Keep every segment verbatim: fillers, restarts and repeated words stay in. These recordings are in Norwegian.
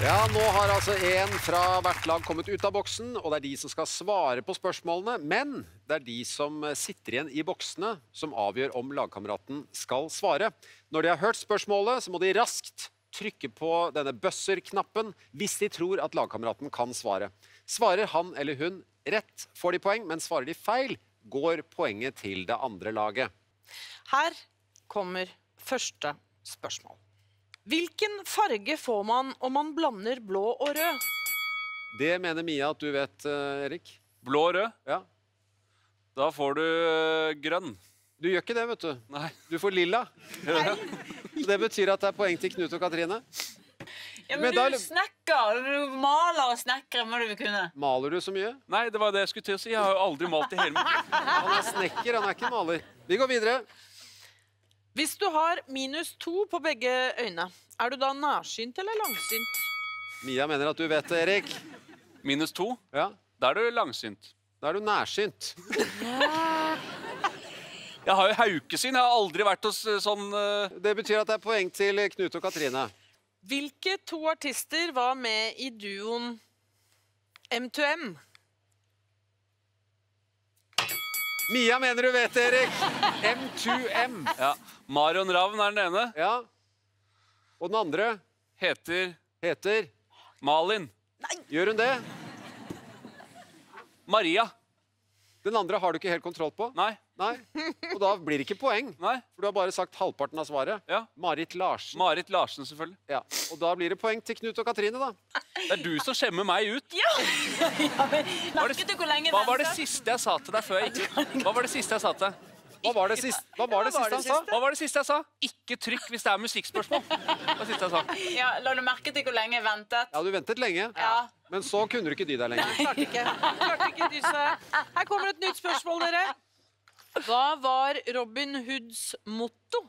Ja, nå har altså en fra hvert lag kommet ut av boksen, og det er de som skal svare på spørsmålene. Men det er de som sitter igjen i boksene som avgjør om lagkameraten skal svare. Når de har hørt spørsmålet, så må de raskt trykke på denne buzzer-knappen hvis de tror at lagkameraten kan svare. Svarer han eller hun rett, får de poeng, men svarer de feil, går poenget til det andre laget. Her kommer første spørsmål. Hvilken farge får man om man blander blå og rød? Det mener Mia at du vet, Erik. Blå og rød? Ja. Da får du uh, grønn. Du gjør ikke det, vet du. Nei. Du får lilla. Det betyr at det er poeng til Knut og Katrine. Ja, men, men du da... snekker, du maler og snekker, må du kunne. Maler du så mye? Nei, det var det jeg skulle til å si. Jeg har jo aldri malt i hele mitt. Han er snekker, han er ikke maler. Vi går videre. Hvis du har minus to på begge øyne, er du da nærsynt eller langsynt? Mia mener at du vet det, Erik. Minus to? Ja. Da er du langsynt. Da er du nærsynt. Jeg har jo haukesyn, jeg har aldri vært hos sånn... Uh... Det betyr at det er poeng til Knut og Katrine. Hvilke to artister var med i duoen M to M? Mia mener du vet det, Erik. M to M. Ja. Marion Ravn er den ene. Ja. Og den andre? Heter... Heter? Malin. Nei. Gjør hun det? Maria. Den andre har du ikke helt kontroll på? Nei. Nei. Og da blir det ikke poeng. Nei. For du har bare sagt halvparten av svaret. Ja. Marit Larsen. Marit Larsen, selvfølgelig. Ja. Og da blir det poeng til Knut og Katrine, da. Det er du som skjemmer meg ut. Ja! Ja, men merket du hvor lenge Hva var det siste jeg sa til deg før jeg gikk ut? Hva var det siste jeg sa til deg? Hva var det siste, Hva var det siste han sa? Hva var det siste jeg sa? Ikke trykk hvis det er musikkspørsmål. Hva var det siste jeg sa? Ja, la du merke til hvor lenge jeg ventet? Ja, du ventet lenge. Ja. Men så kunne du ikke dy deg lenger. Klarte ikke. Klarte ikke dy seg. Her kommer et nytt spørsmål, dere. Hva var Robin Hoods motto?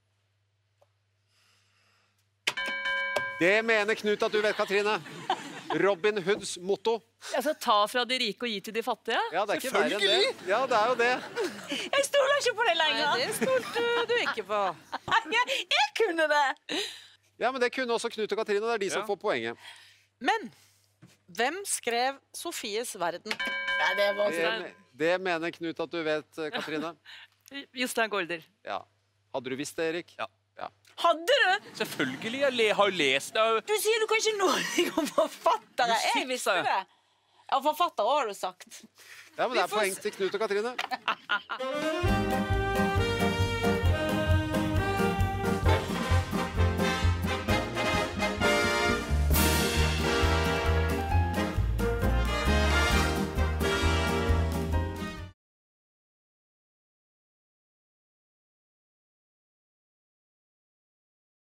Det mener Knut at du vet, Katrine. Robin Hoods motto. Altså, ta fra de rike og gi til de fattige? Ja, det er ikke verre enn det. Ja, det er jo det. Jeg stoler ikke på det lenger. Nei, det stolte du ikke på. Jeg, jeg kunne det. Ja, men det kunne også Knut og Katrine, og det er de som Ja. får poenget. Men hvem skrev Sofies verden? Ja, det var Det, det mener Knut at du vet, Katrine. Jostein Gaarder. Ja. Hadde du visst det, Erik? Ja. Ja. Hadde du? Selvfølgelig, jeg le, har jo lest det. Du sier du kan ikke noe om forfattere. Jeg Musikk, visste sa jeg. det. Ja, forfattere har du sagt. Ja, men det er Vi får poeng til Knut og Katrine.